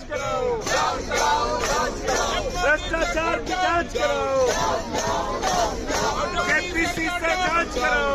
करो, भ्रष्टाचार की जांच करो, KPC से जांच करो,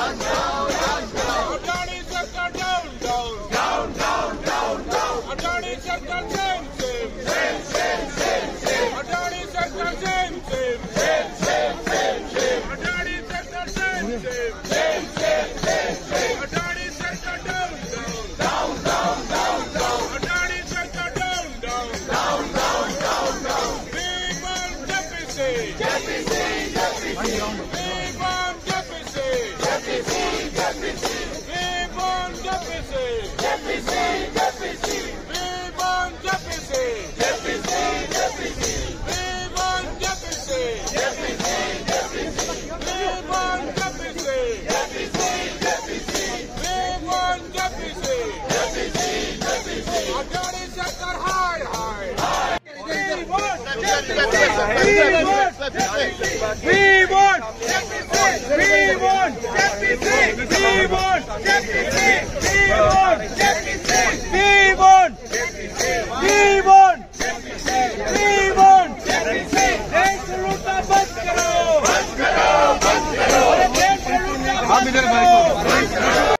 अडानी सरकार down down down down down down, Adani सरकार same same same same same same, Adani सरकार same same same same same same, Adani सरकार same same same same same same, Adani सरकार down down down down down, Adani सरकार down down down down down down, we want deficit, deficit, deficit, we want deficit, deficit, deficit, we want deficit, deficit, deficit, we want deficit, deficit, deficit, we want deficit, deficit, deficit, we want deficit, deficit, deficit, we want deficit, deficit, deficit, Adani सरकार हाय हाय हाय, we want deficit, we want deficit, we want deficit, we want deficit, we want deficit, we want deficit, we want deficit, we want deficit, देश लूटना बंद करो, बंद करो, बंद करो, देश लूटना बंद करो, बंद करो।